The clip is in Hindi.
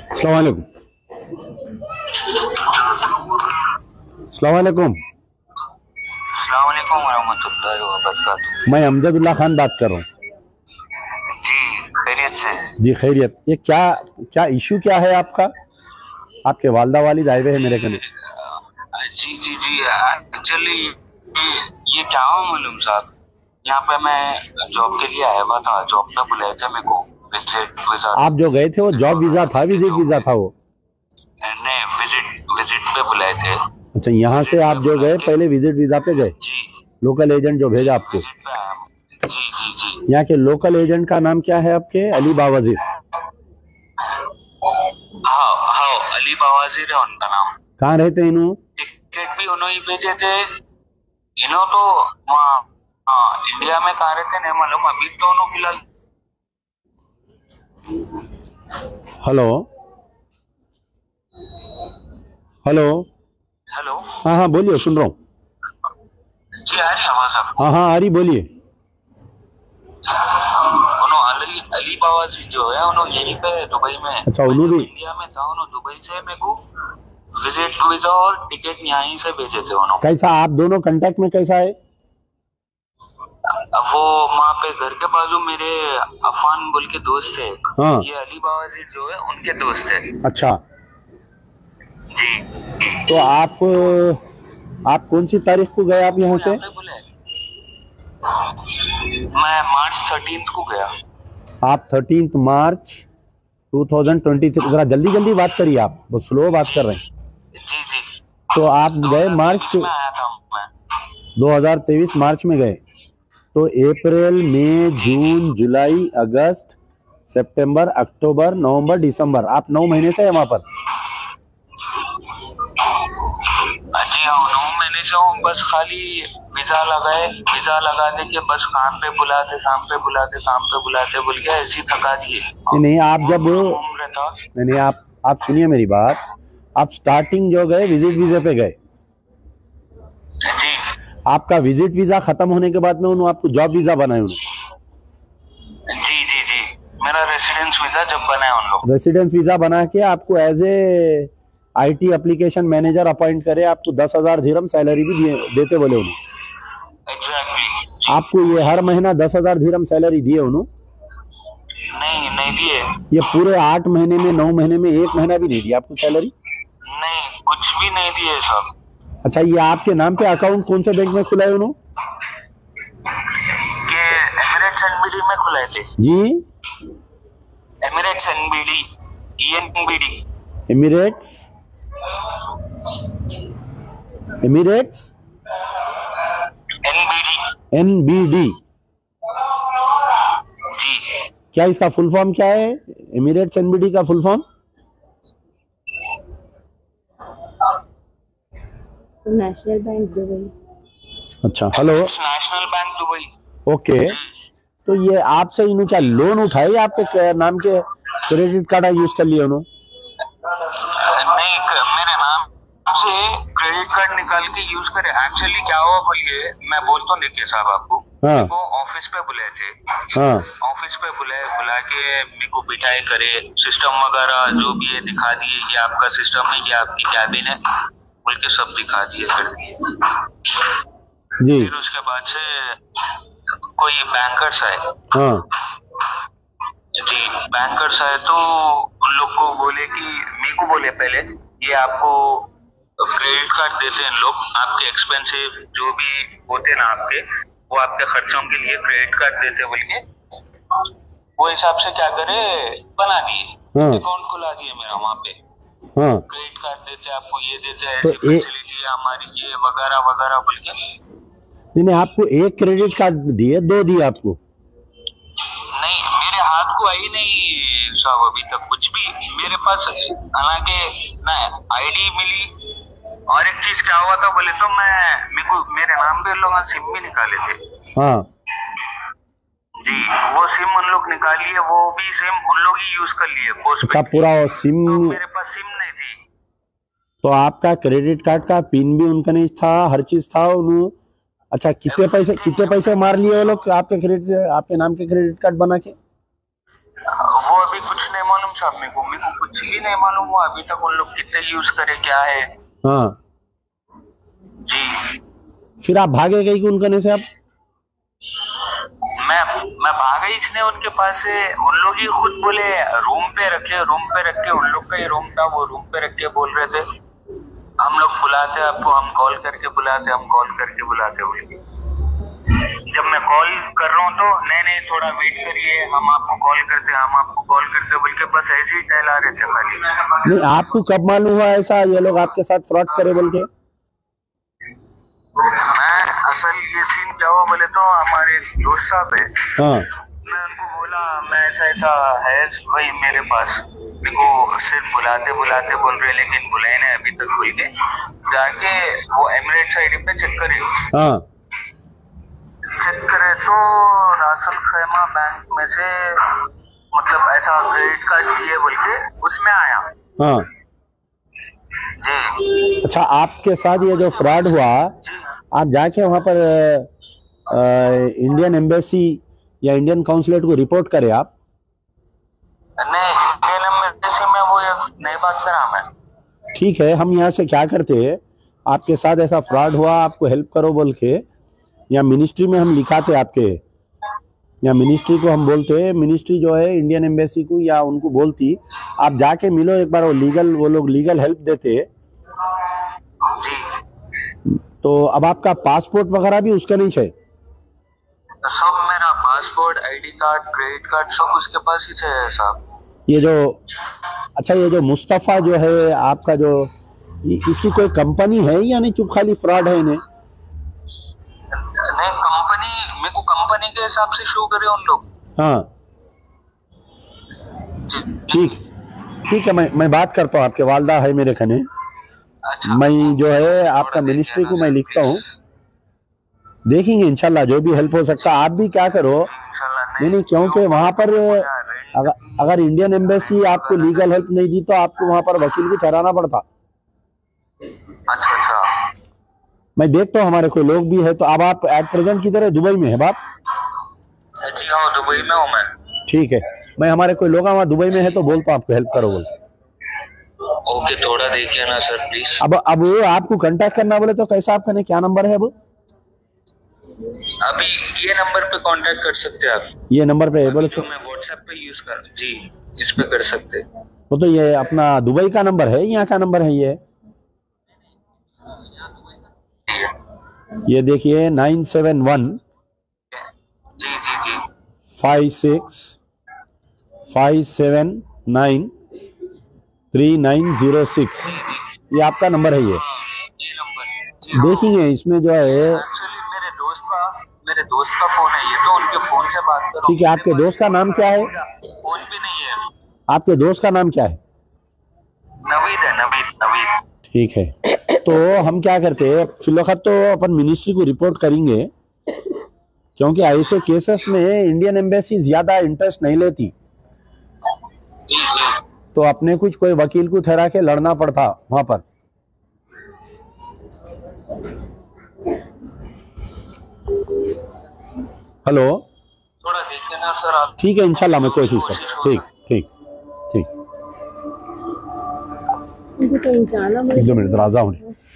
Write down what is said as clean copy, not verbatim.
अस्सलाम वालेकुम। अस्सलाम वालेकुम। अस्सलाम वालेकुम रहमतुल्लाहि व बरकातुहू। मैं अमजदुल्ला खान बात कर रहा हूँ। जी खैरियत से? जी खैरियत। ये क्या क्या इशू क्या है आपका? आपके वालदा वालिद आए हुए हैं मेरे कने। जी जी जी एक्चुअली ये क्या हुआ मालूम साहब, यहाँ पे मैं जॉब के लिए आया हुआ था। जॉब पे बुलाए थे मेरे को, विजिट वीजा। आप जो गए थे वो जॉब वीजा था, विजिट वीजा था वो? नहीं, विजिट पे बुलाए थे। अच्छा, यहाँ से आप जो गए पहले विजिट वीजा पे गए? जी, लोकल एजेंट जो भेजा आपको? विजिट पे आया। जी जी जी। यहाँ के लोकल एजेंट का नाम क्या है आपके? अली बावजीर? हाँ हाँ, अली बावाजीर है उनका नाम। कहाँ रहते हैं इन्हों? टिकट भी उन्होंने ही भेजे थे। इन्हों तो वहाँ इंडिया में कहाँ रहते नहीं मालूम। अभी तो उन्होंने फिलहाल। Hello hello. हेलो। हाँ हाँ बोलिए, सुन रहा हूँ। जी आ रही आवाज आपको? हाँ हाँ आ रही, बोलिए। अली अली बावाजी जो है उन्होंने यहीं पे दुबई में। अच्छा, उन्होंने भी इंडिया में था, उन्होंने दुबई से मेरे को विजिट वीजा और टिकट यहीं से भेजे थे उन्होंने। कैसा आप दोनों कांटेक्ट में कैसा है? वो वहाँ पे घर के बाजू मेरे अफान बोल के दोस्त है। हाँ। ये अली बावाजी जो है उनके दोस्त है। अच्छा, जी। तो आप कौन सी तारीख को गए आप यहाँ से? मैं मार्च 13 को गया। आप 13 मार्च 2023। जरा जल्दी जल्दी बात करिए, आप बहुत स्लो बात कर रहे हैं। जी जी। तो आप गए मार्च में आया था मैं। 2023 मार्च में गए, तो अप्रैल मई जून जुलाई अगस्त सितंबर अक्टूबर नवंबर दिसंबर, आप 9 महीने से है वहाँ पर? जी हाँ, 9 महीने से हूँ। बस खाली वीजा लगा दे के बस काम पे बुलाते बोल के ऐसी थका दिए। नहीं, आप जब नहीं आप सुनिए मेरी बात। आप स्टार्टिंग जो गए विजिट वीजा पे गए, जी। आपका विजिट वीजा खत्म होने के बाद में उन्होंने आपको जॉब वीजा बनाए उन्होंने? जी जी जी, मेरा रेसिडेंस वीजा जब बनाया उन लोग। रेसिडेंस वीजा बना के आपको as a IT application manager appoint करे, आपको 10,000 दिरहम सैलरी भी देते बोले उन्होंने। एग्जैक्टली। आपको ये हर महीना 10,000 दिरहम सैलरी दिए उन्होंने? नहीं दिए। ये पूरे 8 महीने में 9 महीने में 1 महीना भी नहीं दिया आपको सैलरी? नहीं, कुछ भी नहीं दिए सब। अच्छा, ये आपके नाम पे अकाउंट कौन से बैंक में खुला है उन्होंने? एमिरेट्स एनबीडी में खुलाए थे। जी, Emirates NBD, ENBD। Emirates NBD। जी। क्या इसका फुल फॉर्म क्या है? एमिरेट्स NBD का full form? National bank Dubai. अच्छा, hello. National bank Dubai. Okay, तो ये आपसे इन्होंने क्या लोन उठाए या आपके नाम के क्रेडिट कार्ड यूज कर लिया उन्होंने? नहीं, मेरे नाम से क्रेडिट कार्ड निकाल के यूज करे। एक्चुअली क्या हुआ बोलिए, मैं बोलता हूँ देखिए साहब आपको। हाँ। वो ऑफिस पे बुलाए थे। हाँ। ऑफिस पे बुला के मेरे को बिठाई करे, सिस्टम वगैरह जो भी है दिखा दिए। ये आपका सिस्टम है, ये आपकी कैबिन है बोल के सब दिखा दिए कर दिए। जी। फिर उसके बाद से कोई बैंकर्स आए। हाँ। जी, बैंकर्स आए तो उन लोग को बोले कि मेरे को बोले पहले ये आपको क्रेडिट कार्ड देते हैं लोग, आपके एक्सपेंसिव जो भी होते ना आपके, वो आपके खर्चों के लिए क्रेडिट कार्ड देते बोल के वो हिसाब से क्या करे बना दिए। हाँ। अकाउंट खुला दिए मेरा वहाँ पे। हाँ। क्रेडिट कार्ड देते, आपको ये देते हैं, तो ऐसी फैसिलिटी है हमारी, ये वगैरह वगैरह बोल के। नहीं, आपको एक क्रेडिट कार्ड दिए, 2 दिए आपको? नहीं, मेरे हाथ को आई नहीं साहब अभी तक कुछ भी मेरे पास। हालांकि ना ID मिली, और एक चीज क्या हुआ था बोले तो मेरे नाम पे लोग सिम भी निकाले थे। हाँ। जी, वो सिम उन लोग निकाली है, वो भी सिम उन लोग ही यूज कर लिए। अच्छा, पूरा सिम? तो मेरे पास सिम नहीं थी। तो आपका क्रेडिट कार्ड का पिन भी उनका नहीं था, हर चीज था उन्होंने? अच्छा, कितने पैसे मार लिए वो लोग आपके नाम के क्रेडिट कार्ड बना के? वो अभी कुछ नहीं मालूम साहब मेरे को कुछ भी नहीं मालूम हुआ अभी तक उन लोग कितने यूज करे क्या है। हाँ, जी फिर आप भागे गई उन कहने से आप? मैं भागा इसने उनके पास से, उन लोग ही खुद बोले रूम पे रख के उन लोग का ही रूम था, वो रूम पे रख के बोल रहे थे हम लोग बुलाते आपको, हम कॉल करके बुलाते बोल के। जब मैं कॉल कर रहा हूँ तो नहीं थोड़ा वेट करिए, हम आपको कॉल करते बोल के बस ऐसे ही टहला रहे चखाली। नहीं, आपको कब मालूम हुआ ऐसा ये लोग आपके साथ फ्रॉड करे बोल के? मैं असल ये सीन क्या हुआ बोले तो हमारे दोस्त साहब है, हाँ, मैं उनको बोला मैं ऐसा है भाई मेरे पास, देखो सिर्फ बुलाते बोल रहे लेकिन बुलाए नहीं अभी तक बोल के, जाके वो एमिरेट्स आईडी पे चेक करे तो रासल खैमा बैंक में से मतलब ऐसा क्रेडिट कार्ड लिए बोल के उसमें आया। हाँ, जी अच्छा, आपके साथ ये जो फ्रॉड हुआ, आप जाके वहाँ पर इंडियन एम्बेसी या इंडियन काउंसुलेट को रिपोर्ट करें आप? नहीं, इंडियन एम्बेसी में वो एक नई बात करा मैं। ठीक है, हम यहाँ से क्या करते हैं, आपके साथ ऐसा फ्रॉड हुआ, आपको हेल्प करो बोल के या मिनिस्ट्री में हम लिखाते आपके, या मिनिस्ट्री को हम बोलते, मिनिस्ट्री जो है इंडियन एम्बेसी को या उनको बोलती, आप जाके मिलो एक बार, वो लोग लीगल हेल्प देते। जी तो अब आपका पासपोर्ट वगैरह भी उसका नहीं चाहिए? सब मेरा passport, ID card, credit card सब उसके पास ही चाहिए साहब। ये जो मुस्तफा जो है आपका, जो इसकी कोई कंपनी है या नहीं, चुप खाली फ्रॉड है इन्हें? नहीं, कंपनी मेरे को कंपनी के हिसाब से शो करे उन लोग। हाँ, ठीक है, मैं बात करता हूँ, आपके वालदा है मेरे खने। अच्छा, मैं जो है आपका मिनिस्ट्री को मैं लिखता हूँ, देखेंगे इंशाल्लाह जो भी हेल्प हो सकता। आप भी क्या करो, नहीं, क्योंकि वहाँ पर अगर इंडियन एम्बेसी आपको लीगल हेल्प नहीं दी तो आपको वहाँ पर वकील भी ठहराना पड़ता। अच्छा, मैं देखता हूँ हमारे कोई लोग भी है। तो अब आप एट प्रेजेंट किधर है? दुबई में है बाप? जी हाँ, दुबई में हूँ मैं। ठीक है, मैं हमारे कोई लोग वहाँ दुबई में है तो बोलता हूँ आपको हेल्प करो बोल। ओके, थोड़ा देखिए ना सर प्लीज। अब वो आपको कांटेक्ट करना बोले तो कैसा आपका नहीं, क्या नंबर है? अब अभी ये नंबर पे कांटेक्ट कर सकते हैं आप। ये नंबर पे है बोले तो? मैं व्हाट्सएप पे यूज कर, जी इस पे कर सकते। वो तो ये अपना दुबई का नंबर है, यहाँ का नंबर है ये देखिए 971 जी 56 579 3906, ये आपका नंबर है। ये देखेंगे इसमें जो है, एक्चुअली मेरे दोस्त का फोन है ये, तो उनके फोन से बात करो। ठीक है, आपके दोस्त का नाम क्या है? फोन भी नहीं है। आपके दोस्त का नाम क्या है? नवीद है, नवीद। ठीक है, तो हम क्या करते हैं, फिलहाल तो अपन मिनिस्ट्री को रिपोर्ट करेंगे, क्योंकि ऐसे केसेस में इंडियन एम्बेसी ज्यादा इंटरेस्ट नहीं लेती, जी तो अपने कुछ कोई वकील को ठहरा के लड़ना पड़ता वहां पर। हेलो, थोड़ा देखिए ना सर आप। ठीक है, इंशाल्लाह मैं कोशिश करता। ठीक। उनको कहीं जाना, 2 मिनट राजा हूँ।